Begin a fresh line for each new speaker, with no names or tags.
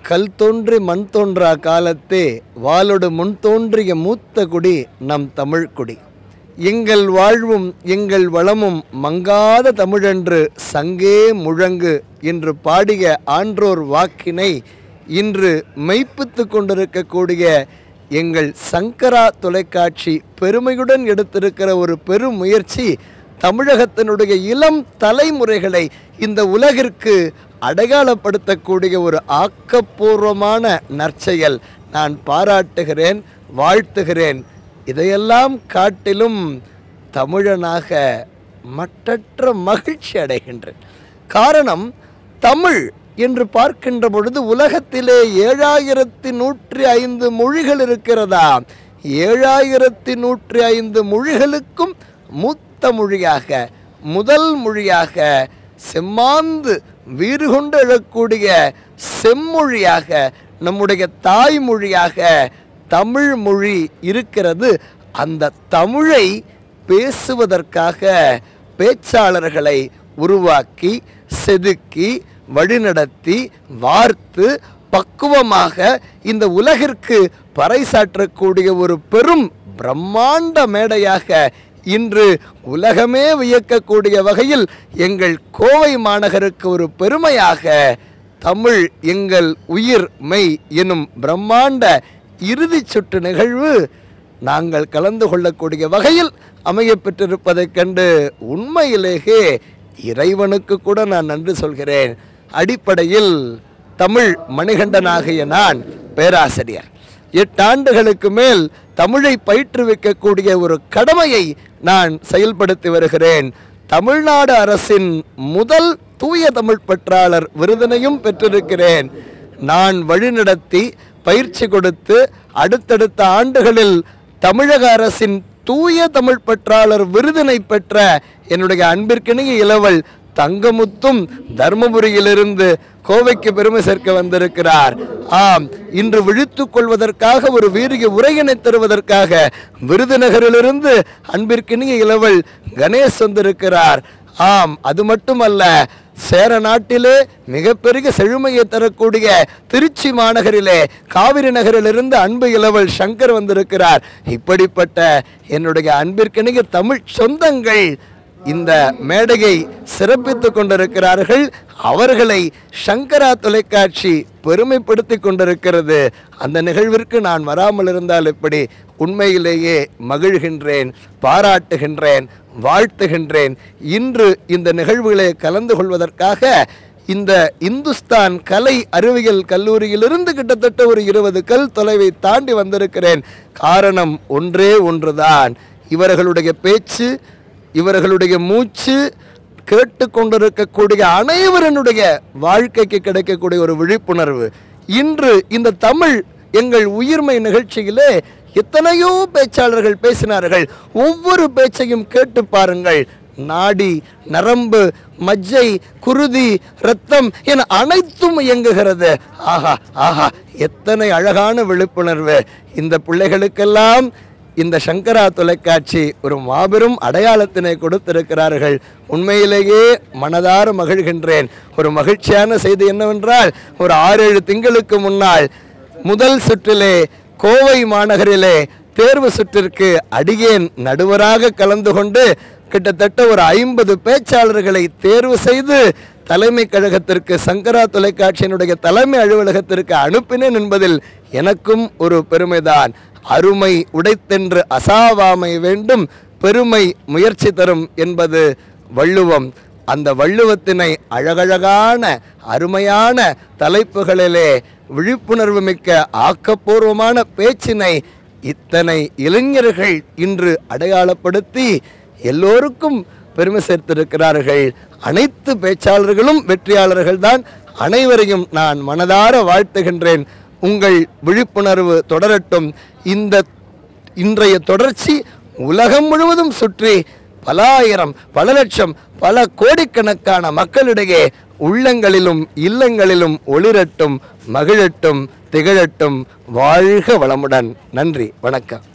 கல் தோன்றி மண் தோன்றா காலத்தே வாளொடு முன் தோன்றிய மூத்த குடி நம் தமிழ் குடி. எங்கள் வாழ்வும் எங்கள் வளமும் மங்காத தமிழென்று சங்கே முழங்கு என்று பாடிய ஆன்றோர் வாக்கினை இன்று மெய்ப்பித்து கொண்டிருக்கக்கூடிய எங்கள் சங்கரா தொலைக்காட்சி பெருமையுடன் எடுத்திருக்கிற ஒரு பெரும் முயற்சி தமிழகத்தினுடைய இளம் தலைமுறைகளை இந்த உலகிற்கு அடையாளப்படுத்தக்கூடிய ஒரு ஆக்கப்பூர்வமான நற்செயல். நான் பாராட்டுகிறேன், வாழ்த்துகிறேன். இதையெல்லாம் காட்டிலும் தமிழனாக மட்டற்ற மகிழ்ச்சி அடைகின்றேன். காரணம், தமிழ் என்று பார்க்கின்ற பொழுது உலகத்திலே 7105 மொழிகள் இருக்கிறதா? 7105 மொழிகளுக்கும் மூத்த மொழியாக, முதல் மொழியாக, செம்மாந்து வீறு கொண்டு எழக்கூடிய செம்மொழியாக, நம்முடைய தாய்மொழியாக தமிழ் மொழி இருக்கிறது. அந்த தமிழை பேசுவதற்காக பேச்சாளர்களை உருவாக்கி செதுக்கி வழிநடத்தி வார்த்து பக்குவமாக இந்த உலகிற்கு பறைசாற்றக்கூடிய ஒரு பெரும் பிரம்மாண்ட மேடையாக இன்று உலகமே வியக்கக்கூடிய வகையில் எங்கள் கோவை மாநகருக்கு ஒரு பெருமையாக தமிழ் எங்கள் உயிர் மெய் எனும் பிரம்மாண்ட இறுதி சுற்று நிகழ்வு நாங்கள் கலந்து கொள்ளக்கூடிய வகையில் அமைய பெற்றிருப்பதைக் கண்டு உண்மையிலேயே இறைவனுக்கு கூட நான் நன்றி சொல்கிறேன். அடிப்படையில் தமிழ் மணிகண்டனாகிய நான் பேராசிரியர். 8 ஆண்டுகளுக்கு மேல் தமிழை பயிற்றுவிக்கக்கூடிய ஒரு கடமையை நான் செயல்படுத்தி வருகிறேன். தமிழ்நாடு அரசின் முதல் தூய தமிழ் பற்றாளர் விருதினையும் பெற்றிருக்கிறேன். நான் வழிநடத்தி பயிற்சி கொடுத்து அடுத்தடுத்த ஆண்டுகளில் தமிழக அரசின் தூய தமிழ் பற்றாளர் விருதினை பெற்ற என்னுடைய அன்பிற்கினிய இளவல் தங்கமுத்தும் தர்மபுரியிலிருந்து கோவைக்கு பெருமை சேர்க்க வந்திருக்கிறார். ஆம், இன்று விழித்துக் கொள்வதற்காக ஒரு வீரிய உரையினை தருவதற்காக விருதுநகரிலிருந்து அன்பிற்கினிய இளவல் கணேஷ் வந்திருக்கிறார். ஆம், அது மட்டுமல்ல, சேர நாட்டிலே மிகப்பெரிய செழுமையை தரக்கூடிய திருச்சி மாநகரிலே காவிரி நகரிலிருந்து அன்பு இளவல் சங்கர் வந்திருக்கிறார். இப்படிப்பட்ட என்னுடைய அன்பிற்கினிய தமிழ் சொந்தங்கள் இந்த மேடையை சிறப்பித்துக் கொண்டிருக்கிறார்கள். அவர்களை சங்கரா தொலைக்காட்சி பெருமைப்படுத்தி கொண்டிருக்கிறது. அந்த நிகழ்விற்கு நான் வராமல் இருந்தால் எப்படி? உண்மையிலேயே மகிழ்கின்றேன், பாராட்டுகின்றேன், வாழ்த்துகின்றேன். இன்று இந்த நிகழ்வுகளை கலந்து கொள்வதற்காக இந்த இந்துஸ்தான் கலை அறிவியல் கல்லூரியிலிருந்து கிட்டத்தட்ட ஒரு 20 கல் தொலைவை தாண்டி வந்திருக்கிறேன். காரணம் ஒன்றே ஒன்றுதான், இவர்களுடைய பேச்சு, இவர்களுடைய மூச்சு கேட்டுக்கொண்டிருக்கக்கூடிய அனைவருடைய வாழ்க்கைக்கு கிடைக்கக்கூடிய ஒரு விழிப்புணர்வு. இன்று இந்த தமிழ் எங்கள் உயிர்மை நிகழ்ச்சியிலே எத்தனையோ பேச்சாளர்கள் பேசினார்கள். ஒவ்வொரு பேச்சையும் கேட்டு பாருங்கள். நாடி, நரம்பு, மஜ்ஜை, குருதி, இரத்தம் என அனைத்தும் இயங்குகிறது. ஆஹா ஆஹா, எத்தனை அழகான விழிப்புணர்வு! இந்த பிள்ளைகளுக்கெல்லாம் இந்த சங்கரா தொலைக்காட்சி ஒரு மாபெரும் அடையாளத்தினை கொடுத்திருக்கிறார்கள். உண்மையிலேயே மனதார மகிழ்கின்றேன். ஒரு மகிழ்ச்சியான செய்தி என்னவென்றால், ஒரு 6-7 திங்களுக்கு முன்னால் முதல் சுற்றிலே கோவை மாநகரிலே தேர்வு சுற்றிற்கு அடியேன் நடுவராக கலந்து கொண்டு கிட்டத்தட்ட ஒரு 50 பேச்சாளர்களை தேர்வு செய்து தலைமை கழகத்திற்கு, சங்கரா தொலைக்காட்சியினுடைய தலைமை அலுவலகத்திற்கு அனுப்பினேன் என்பதில் எனக்கும் ஒரு பெருமைதான். அருமை உடைத்தென்று அசாவாமை வேண்டும், பெருமை முயற்சி தரும் என்பது வள்ளுவம். அந்த வள்ளுவத்தினை அழகழகான அருமையான தலைப்புகளிலே விழிப்புணர்வு மிக்க ஆக்கப்பூர்வமான பேச்சினை இத்தனை இளைஞர்கள் இன்று அடையாளப்படுத்தி எல்லோருக்கும் பெருமை சேர்த்திருக்கிறார்கள். அனைத்து பேச்சாளர்களும் வெற்றியாளர்கள் தான். அனைவரையும் நான் மனதார வாழ்த்துகின்றேன். உங்கள் விழிப்புணர்வு தொடரட்டும். இந்த இன்றைய தொடர்ச்சி உலகம் முழுவதும் சுற்றி பல ஆயிரம், பல லட்சம், பல கோடிக்கணக்கான மக்களிடையே உள்ளங்களிலும் இல்லங்களிலும் ஒளிரட்டும், மகிழட்டும், திகழட்டும். வாழ்க வளமுடன். நன்றி, வணக்கம்.